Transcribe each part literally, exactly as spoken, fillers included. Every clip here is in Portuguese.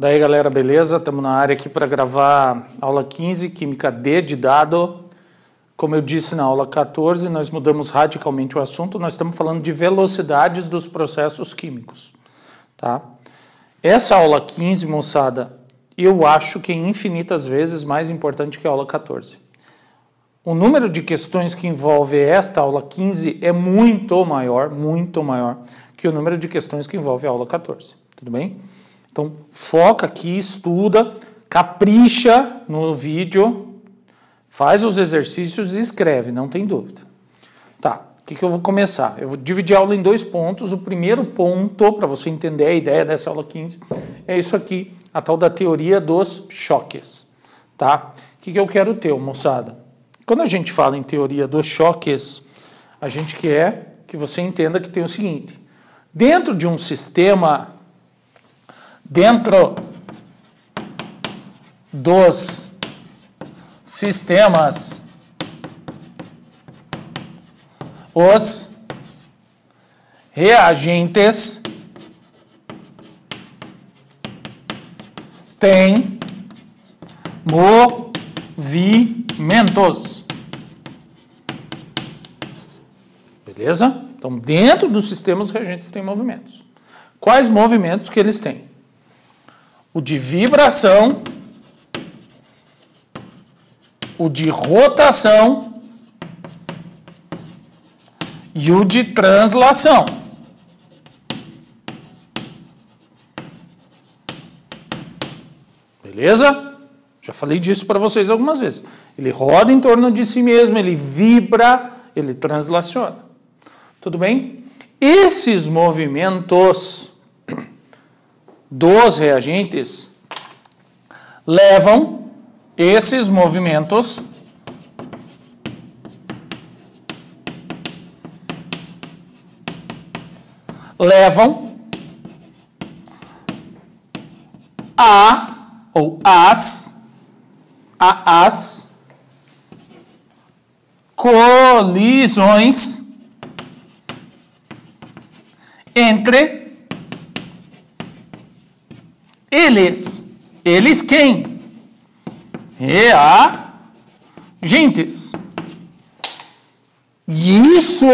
Daí, galera, beleza? Estamos na área aqui para gravar aula quinze, Química D de dado. Como eu disse na aula quatorze, nós mudamos radicalmente o assunto. Nós estamos falando de velocidades dos processos químicos, tá? Essa aula quinze, moçada, eu acho que é infinitas vezes mais importante que a aula quatorze. O número de questões que envolve esta aula quinze é muito maior, muito maior que o número de questões que envolve a aula quatorze. Tudo bem? Então, foca aqui, estuda, capricha no vídeo, faz os exercícios e escreve, não tem dúvida. Tá, o que, que eu vou começar? Eu vou dividir a aula em dois pontos. O primeiro ponto, para você entender a ideia dessa aula quinze, é isso aqui, a tal da teoria dos choques. Tá? O que, que eu quero ter, moçada? Quando a gente fala em teoria dos choques, a gente quer que você entenda que tem o seguinte: dentro de um sistema, dentro dos sistemas, os reagentes têm movimentos. Beleza? Então, dentro do sistema, os reagentes têm movimentos. Quais movimentos que eles têm? O de vibração, o de rotação e o de translação. Beleza? Já falei disso para vocês algumas vezes. Ele roda em torno de si mesmo, ele vibra, ele translaciona. Tudo bem? Esses movimentos dos reagentes levam esses movimentos levam a ou as a as colisões entre eles. Eles quem? Reagentes. E isso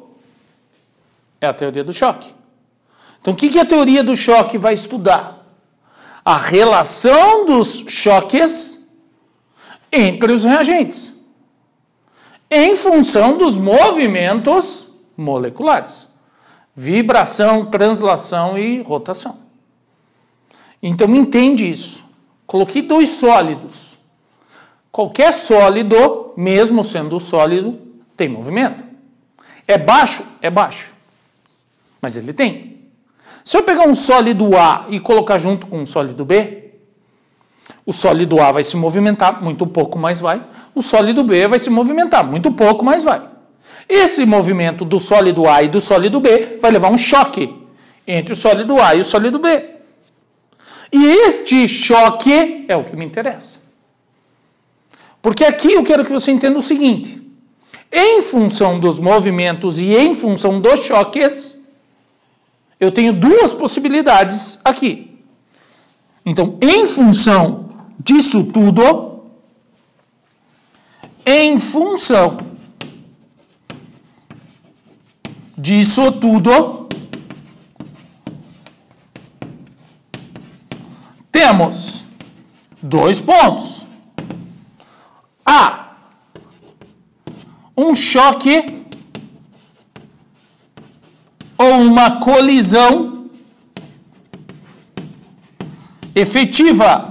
é a teoria do choque. Então, o que a teoria do choque vai estudar? A relação dos choques entre os reagentes, em função dos movimentos moleculares. Vibração, translação e rotação. Então, entende isso. Coloquei dois sólidos. Qualquer sólido, mesmo sendo sólido, tem movimento. É baixo? É baixo. Mas ele tem. Se eu pegar um sólido A e colocar junto com um sólido B, o sólido A vai se movimentar, muito pouco, mas vai. O sólido B vai se movimentar, muito pouco, mas vai. Esse movimento do sólido A e do sólido B vai levar um choque entre o sólido A e o sólido B. E este choque é o que me interessa. Porque aqui eu quero que você entenda o seguinte: em função dos movimentos e em função dos choques, eu tenho duas possibilidades aqui. Então, em função disso tudo, em função disso tudo, temos dois pontos. A, um choque ou uma colisão efetiva.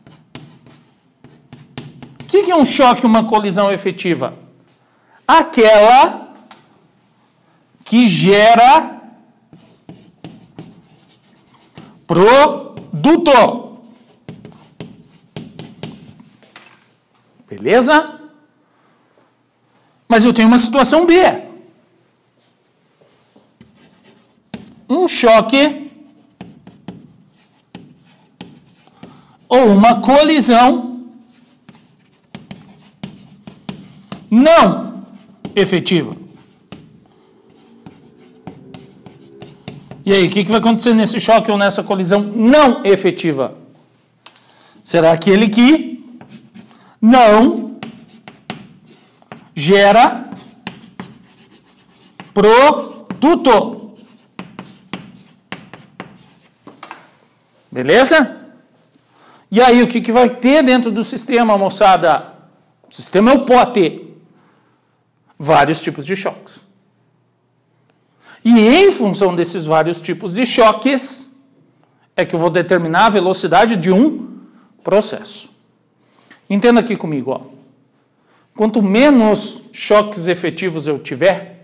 O que é um choque ou uma colisão efetiva? Aquela que gera produto. Beleza? Mas eu tenho uma situação B. Um choque ou uma colisão não efetiva. E aí, o que, que vai acontecer nesse choque ou nessa colisão não efetiva? será aquele que não gera produto. Beleza? E aí, o que, que vai ter dentro do sistema, moçada? O sistema é o pote. Vários tipos de choques. E em função desses vários tipos de choques, é que eu vou determinar a velocidade de um processo. Entenda aqui comigo, ó. Quanto menos choques efetivos eu tiver,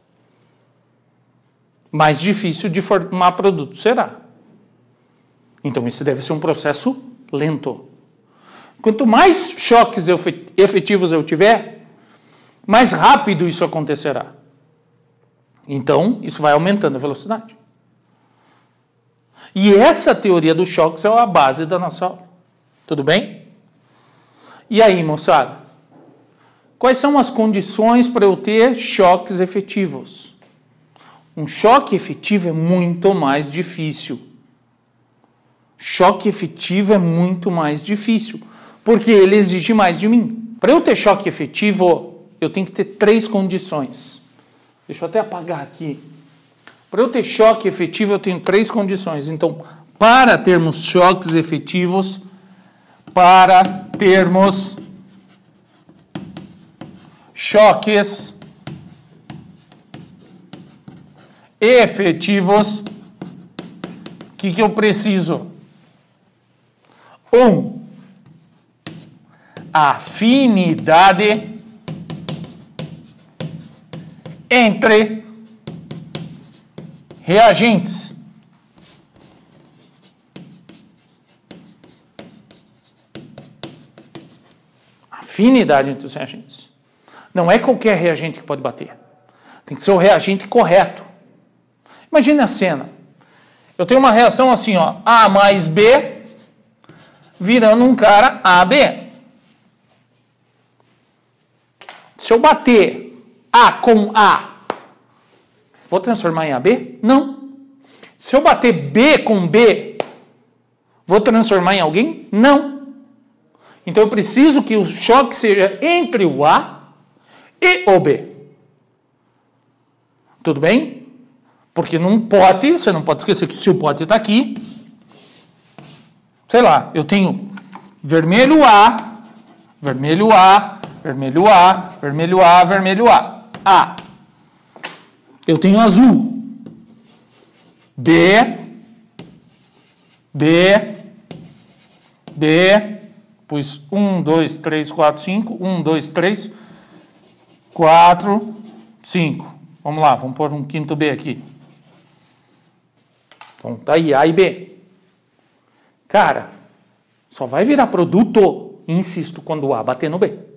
mais difícil de formar produto será. Então, isso deve ser um processo lento. Quanto mais choques efetivos eu tiver, mais rápido isso acontecerá. Então, isso vai aumentando a velocidade. E essa teoria dos choques é a base da nossa aula. Tudo bem? E aí, moçada? Quais são as condições para eu ter choques efetivos? Um choque efetivo é muito mais difícil. Choque efetivo é muito mais difícil, porque ele exige mais de mim. Para eu ter choque efetivo, eu tenho que ter três condições. Deixa eu até apagar aqui. Para eu ter choque efetivo, eu tenho três condições. Então, para termos choques efetivos, para termos choques efetivos, o que, que eu preciso? Um, afinidade entre reagentes. Afinidade entre os reagentes. Não é qualquer reagente que pode bater. Tem que ser o reagente correto. Imagine a cena. Eu tenho uma reação assim, ó, A mais B virando um cara A B. Se eu bater A com A, vou transformar em A B? Não. Se eu bater B com B, vou transformar em alguém? Não. Então eu preciso que o choque seja entre o A e o B. Tudo bem? Porque num pote, você não pode esquecer que se o pote está aqui, sei lá, eu tenho vermelho A, vermelho A, vermelho A, vermelho A, vermelho A. A. Eu tenho azul. B, B, B, pus um, dois, três, quatro, cinco, um, dois, três, quatro, cinco. Vamos lá, vamos pôr um quinto B aqui. Então, tá aí, A e B. Cara, só vai virar produto, insisto, quando o A bater no B.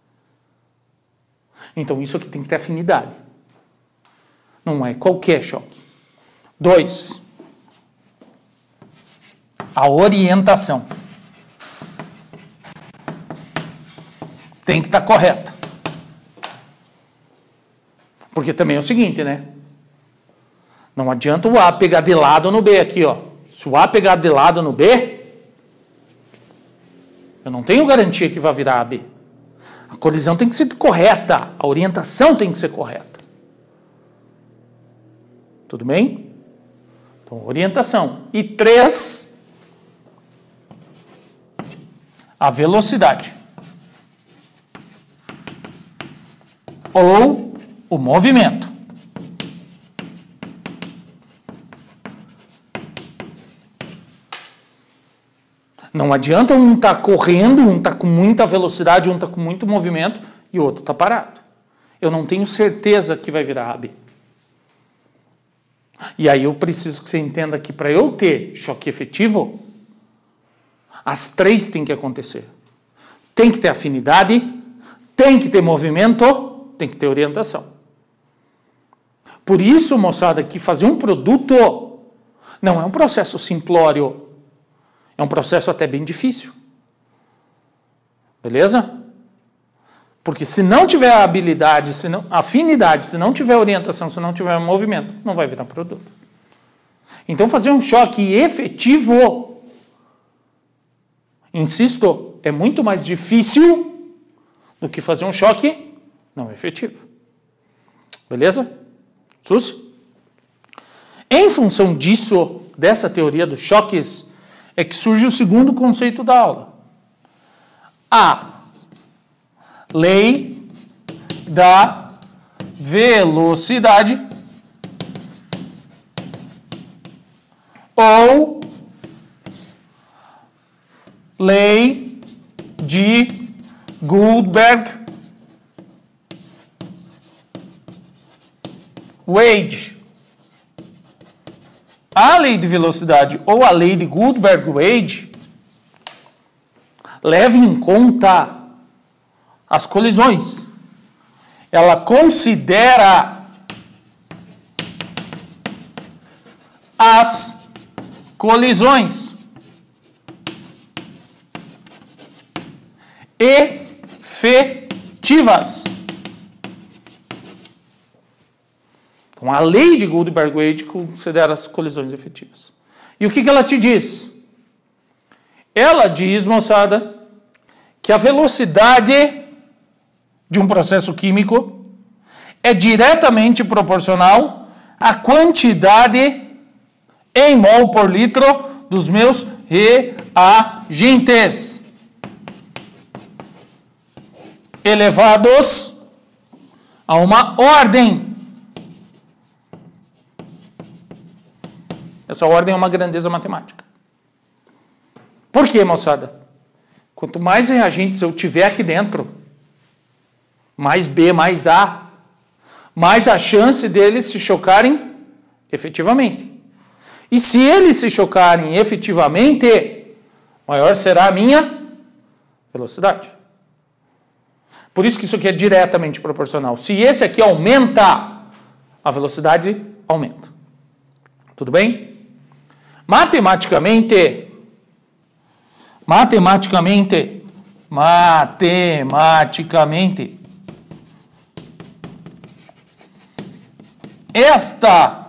Então, isso aqui tem que ter afinidade. Não é qualquer choque. Dois, a orientação. Tem que estar correta. Porque também é o seguinte, né? Não adianta o A pegar de lado no B aqui, ó. Se o A pegar de lado no B, eu não tenho garantia que vai virar A B. A colisão tem que ser correta. A orientação tem que ser correta. Tudo bem? Então, orientação. E três, a velocidade. Ou o movimento. Não adianta um estar tá correndo, um estar tá com muita velocidade, um estar tá com muito movimento e o outro está parado. Eu não tenho certeza que vai virar A B. E aí eu preciso que você entenda que para eu ter choque efetivo, as três têm que acontecer. Tem que ter afinidade, tem que ter movimento, tem que ter orientação. Por isso, moçada, que fazer um produto não é um processo simplório. É um processo até bem difícil. Beleza? Porque se não tiver habilidade, se não, afinidade, se não tiver orientação, se não tiver movimento, não vai virar produto. Então, fazer um choque efetivo Insisto, é muito mais difícil do que fazer um choque não efetivo. Beleza? Sus? Em função disso, dessa teoria dos choques, é que surge o segundo conceito da aula. A lei da velocidade ou lei de Gutenberg-Wade. A lei de velocidade ou a lei de Gutenberg-Wade leva em conta as colisões. Ela considera as colisões efetivas. Então, a lei de Gutenberg-Wade considera as colisões efetivas. E o que, que ela te diz? Ela diz, moçada, que a velocidade de um processo químico é diretamente proporcional à quantidade em mol por litro dos meus reagentes elevados a uma ordem. Essa ordem é uma grandeza matemática. Por quê, moçada? Quanto mais reagentes eu tiver aqui dentro, mais B, mais A, mais a chance deles se chocarem efetivamente. E se eles se chocarem efetivamente, maior será a minha velocidade. Por isso que isso aqui é diretamente proporcional. Se esse aqui aumenta, a velocidade aumenta. Tudo bem? Matematicamente, matematicamente, matematicamente, esta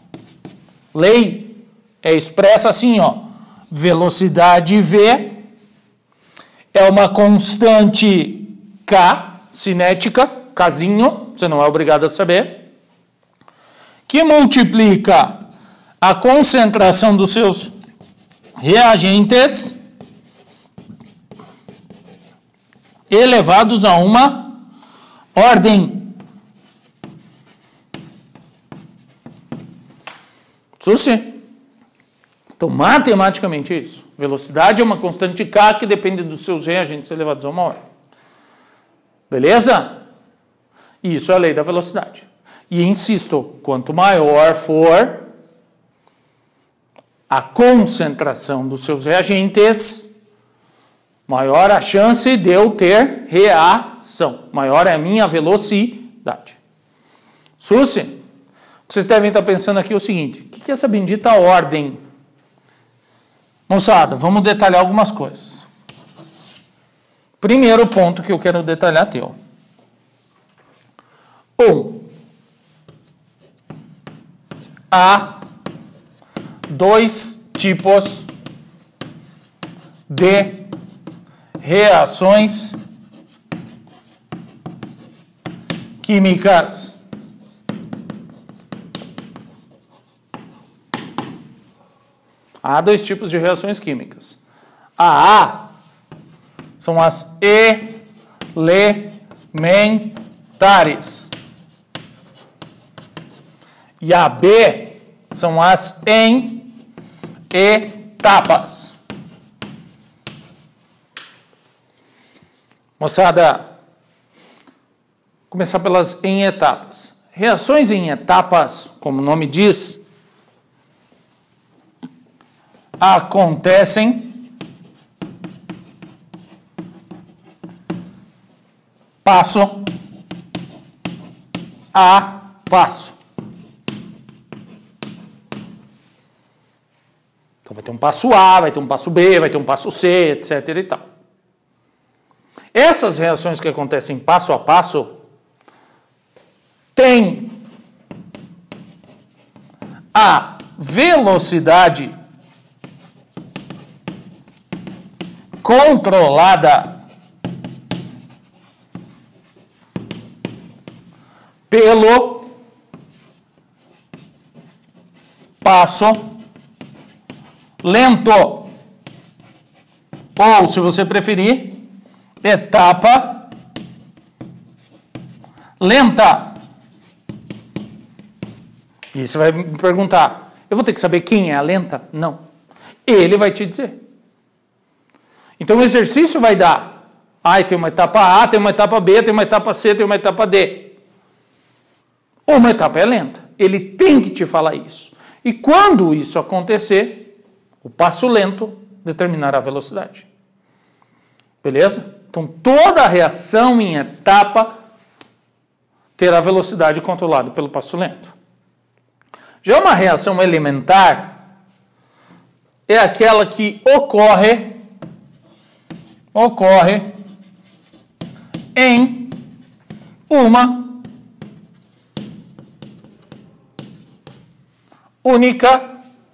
lei é expressa assim, ó, velocidade V é uma constante K, cinética, Kzinho, você não é obrigado a saber, que multiplica a concentração dos seus reagentes elevados a uma ordem. Suci? Então, matematicamente, isso. Velocidade é uma constante K que depende dos seus reagentes elevados a uma ordem. Beleza? Isso é a lei da velocidade. E insisto, quanto maior for a concentração dos seus reagentes, maior a chance de eu ter reação. Maior é a minha velocidade. Suci? Vocês devem estar pensando aqui o seguinte, o que é essa bendita ordem? Moçada, vamos detalhar algumas coisas. Primeiro ponto que eu quero detalhar teu. Um. Há dois tipos de reações químicas. Há dois tipos de reações químicas. A A são as elementares. E a B são as em etapas. Moçada, começar pelas em etapas. Reações em etapas, como o nome diz, acontecem passo a passo. Então vai ter um passo A, vai ter um passo B, vai ter um passo C, etc e tal. Essas reações que acontecem passo a passo têm a velocidade controlada pelo passo lento, ou, se você preferir, etapa lenta. E você vai me perguntar, eu vou ter que saber quem é a lenta? Não. Ele vai te dizer. Então o exercício vai dar, ah, tem uma etapa A, tem uma etapa B, tem uma etapa C, tem uma etapa D. Uma etapa é lenta. Ele tem que te falar isso. E quando isso acontecer, o passo lento determinará a velocidade. Beleza? Então toda a reação em etapa terá velocidade controlada pelo passo lento. Já uma reação elementar é aquela que ocorre, ocorre em uma única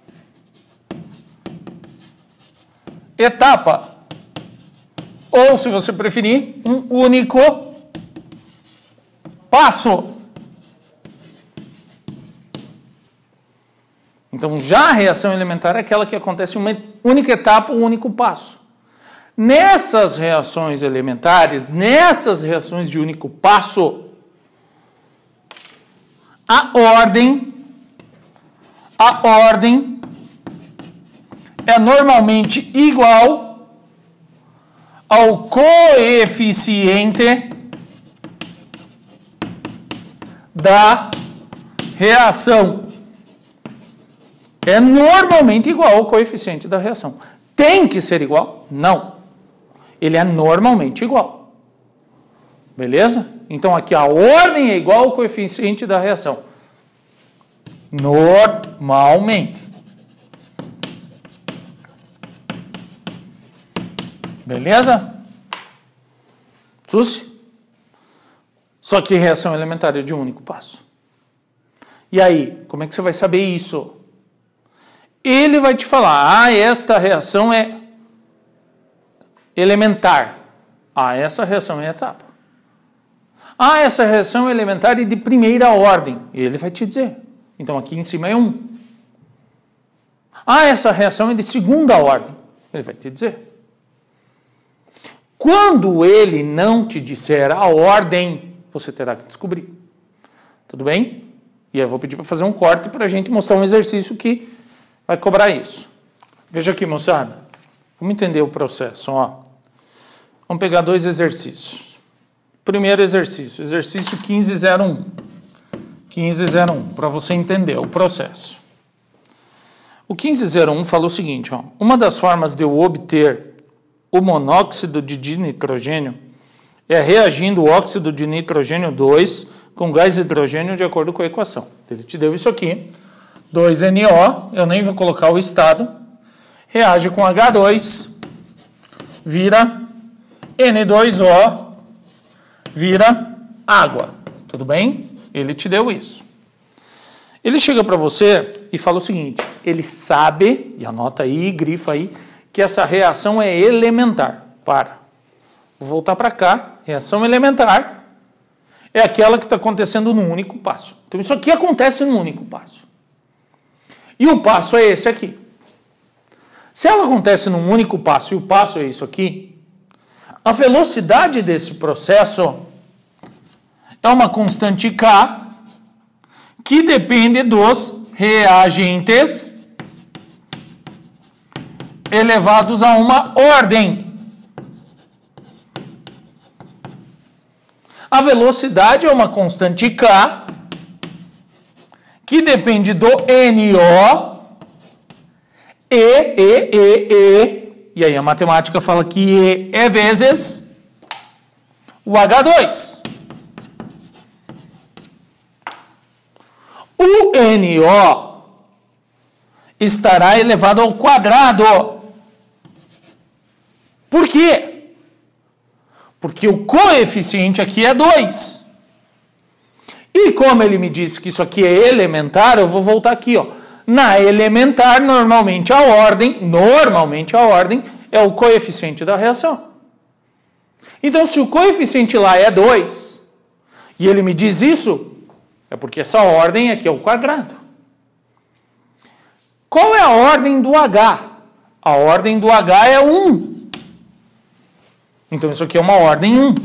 etapa. Ou, se você preferir, um único passo. Então, já a reação elementar é aquela que acontece em uma única etapa, um único passo. Nessas reações elementares, nessas reações de único passo, a ordem, a ordem é normalmente igual ao coeficiente da reação. É normalmente igual ao coeficiente da reação. Tem que ser igual? Não. Ele é normalmente igual. Beleza? Então aqui a ordem é igual ao coeficiente da reação. Normalmente. Beleza? Susi? Só que reação elementar é de um único passo. E aí, como é que você vai saber isso? Ele vai te falar, ah, esta reação é elementar. Ah, essa reação é etapa. Ah, essa reação é elementar e de primeira ordem. Ele vai te dizer. Então aqui em cima é um. Ah, essa reação é de segunda ordem. Ele vai te dizer. Quando ele não te disser a ordem, você terá que descobrir. Tudo bem? E eu vou pedir para fazer um corte para a gente mostrar um exercício que vai cobrar isso. Veja aqui, moçada. Vamos entender o processo. Ó. Vamos pegar dois exercícios. Primeiro exercício, exercício quinze zero um. quinze zero um, para você entender o processo. O quinze zero um fala o seguinte, ó, uma das formas de eu obter o monóxido de dinitrogênio é reagindo o óxido de nitrogênio dois com gás hidrogênio de acordo com a equação. Ele te deu isso aqui, dois N O, eu nem vou colocar o estado, reage com H dois, vira N dois O, vira água. Tudo bem? Ele te deu isso. Ele chega para você e fala o seguinte, ele sabe, e anota aí, grifa aí, que essa reação é elementar. Para. Vou voltar para cá. Reação elementar é aquela que está acontecendo num único passo. Então isso aqui acontece num único passo. E o passo é esse aqui. Se ela acontece num único passo e o passo é isso aqui, a velocidade desse processo é uma constante K que depende dos reagentes elevados a uma ordem. A velocidade é uma constante K que depende do N O e, e, e, e, e aí a matemática fala que E é vezes o H dois. O N O estará elevado ao quadrado. Por quê? Porque o coeficiente aqui é dois. E como ele me disse que isso aqui é elementar, eu vou voltar aqui, ó. Na elementar, normalmente a ordem, normalmente a ordem é o coeficiente da reação. Então, se o coeficiente lá é dois, e ele me diz isso, é porque essa ordem aqui é o quadrado. Qual é a ordem do H? A ordem do H é um. Então, isso aqui é uma ordem um.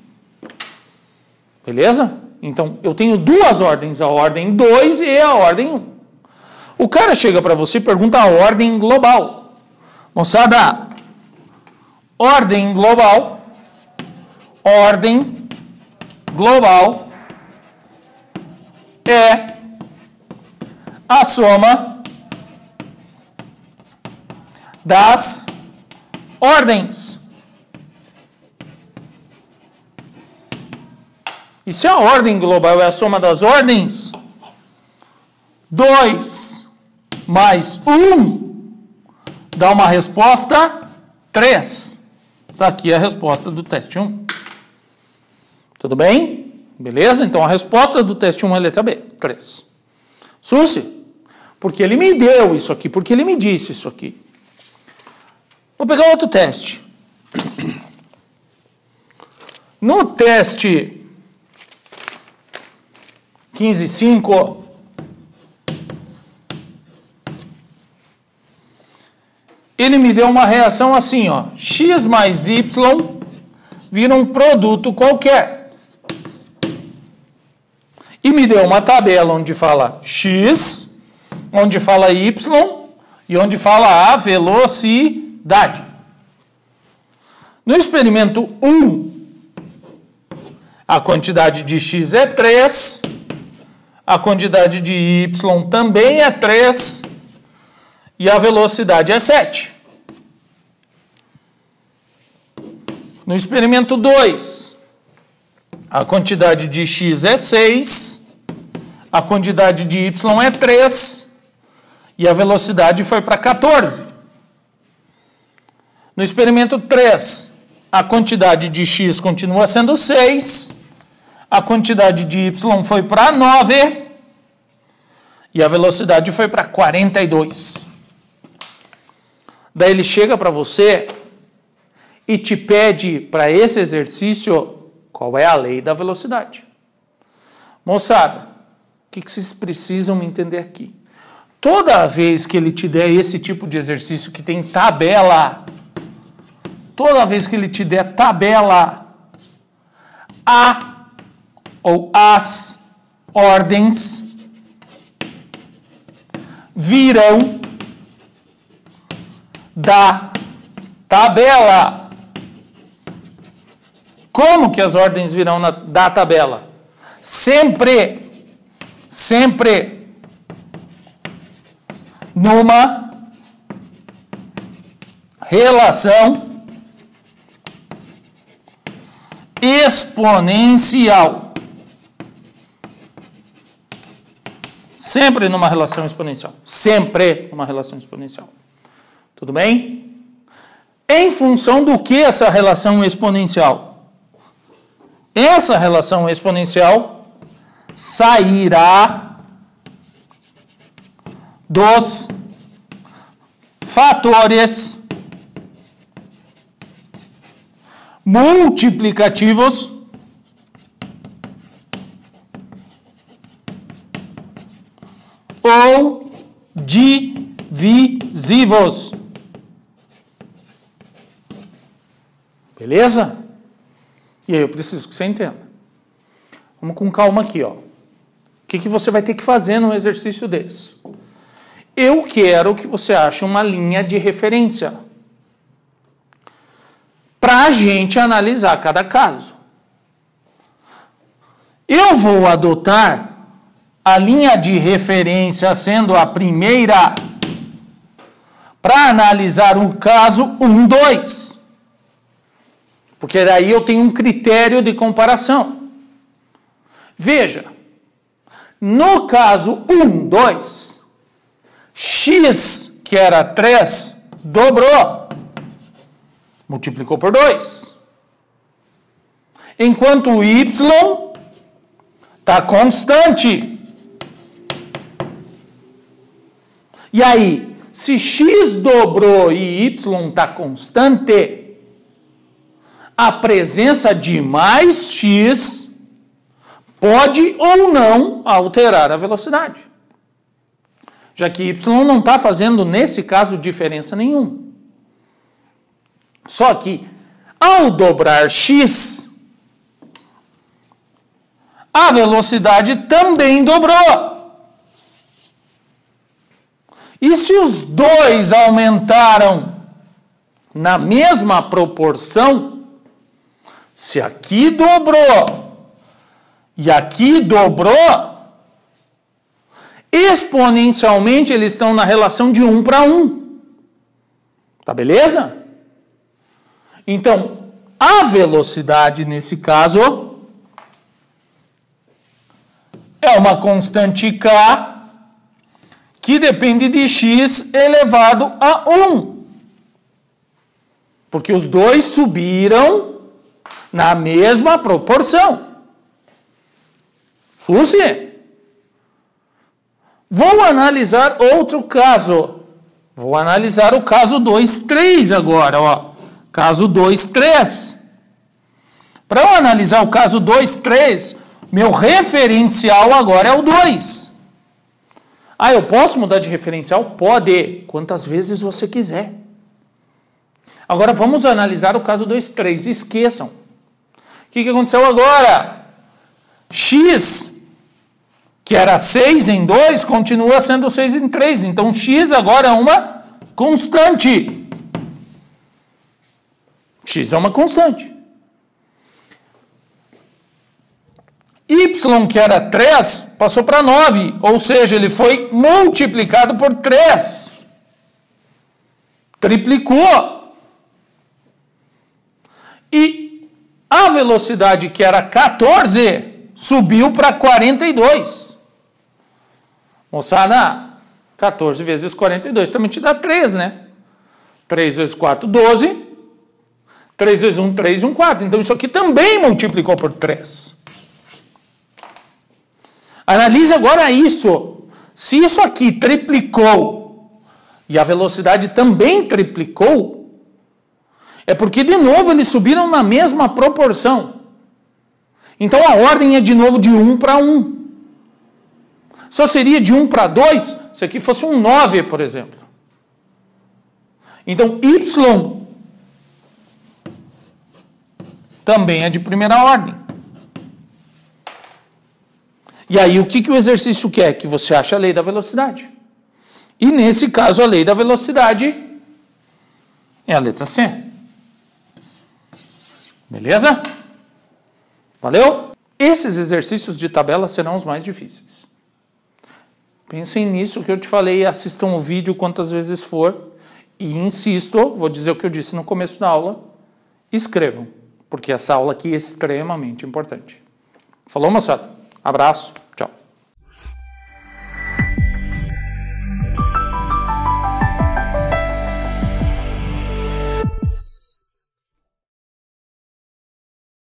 Beleza? Então, eu tenho duas ordens, a ordem dois e a ordem um. O cara chega para você e pergunta a ordem global. Moçada, ordem global, ordem global é a soma das ordens. E se a ordem global é a soma das ordens, dois mais um dá uma resposta três. Está aqui a resposta do teste um. Tudo bem? Beleza? Então a resposta do teste um é a letra B, três. Susi, porque ele me deu isso aqui, porque ele me disse isso aqui. Vou pegar outro teste. No teste quinze ponto cinco, ele me deu uma reação assim, ó. X mais Y vira um produto qualquer. E me deu uma tabela onde fala X, onde fala Y e onde fala a velocidade. No experimento um, a quantidade de X é três, a quantidade de Y também é três e a velocidade é sete. No experimento dois, a quantidade de X é seis, a quantidade de Y é três e a velocidade foi para quatorze. No experimento três, a quantidade de X continua sendo seis, a quantidade de Y foi para nove e a velocidade foi para quarenta e dois. Daí ele chega para você e te pede para esse exercício qual é a lei da velocidade. Moçada, o que, que vocês precisam entender aqui? Toda vez que ele te der esse tipo de exercício que tem tabela, toda vez que ele te der tabela, a ou as ordens virão da tabela. Como que as ordens virão na, da tabela? Sempre, sempre numa relação exponencial. Sempre numa relação exponencial. Sempre numa relação exponencial. Tudo bem? Em função do que essa relação exponencial? Essa relação exponencial sairá dos fatores multiplicativos ou divisivos. Beleza? E aí eu preciso que você entenda. Vamos com calma aqui, ó. O que, que você vai ter que fazer num exercício desse? Eu quero que você ache uma linha de referência para a gente analisar cada caso. Eu vou adotar a linha de referência sendo a primeira para analisar o caso um, dois. Porque daí eu tenho um critério de comparação. Veja, no caso um, dois, x, que era três, dobrou, multiplicou por dois. Enquanto o y está constante. E aí, se x dobrou e y está constante, a presença de mais x pode ou não alterar a velocidade. Já que y não está fazendo, nesse caso, diferença nenhuma. Só que, ao dobrar x, a velocidade também dobrou. E se os dois aumentaram na mesma proporção, se aqui dobrou e aqui dobrou, exponencialmente eles estão na relação de um para um. Tá beleza? Então, a velocidade nesse caso é uma constante k que depende de x elevado a um. Porque os dois subiram na mesma proporção. Fluxo. Vou analisar outro caso. Vou analisar o caso dois, três agora, ó. Caso dois, três. Para eu analisar o caso dois, três, meu referencial agora é o dois. Ah, eu posso mudar de referencial? Pode, quantas vezes você quiser. Agora vamos analisar o caso dois, três. Esqueçam. O que, que aconteceu agora? X, que era seis em dois, continua sendo seis em três. Então, x agora é uma constante. X é uma constante. Y, que era três, passou para nove. Ou seja, ele foi multiplicado por três. Triplicou. E a velocidade, que era quatorze, subiu para quarenta e dois. Moçada, quatorze vezes quarenta e dois também te dá três, né? três vezes quatro, doze. três vezes um, três e um, quatro. Então, isso aqui também multiplicou por três. Analise agora isso. Se isso aqui triplicou e a velocidade também triplicou, é porque, de novo, eles subiram na mesma proporção. Então, a ordem é, de novo, de um para um. Só seria de um para dois se aqui fosse um nove, por exemplo. Então, y também é de primeira ordem. E aí, o que, que o exercício quer? Que você ache a lei da velocidade. E, nesse caso, a lei da velocidade é a letra C. Beleza? Valeu? Esses exercícios de tabela serão os mais difíceis. Pensem nisso que eu te falei, assistam o vídeo quantas vezes for e insisto, vou dizer o que eu disse no começo da aula, escrevam, porque essa aula aqui é extremamente importante. Falou, moçada? Abraço.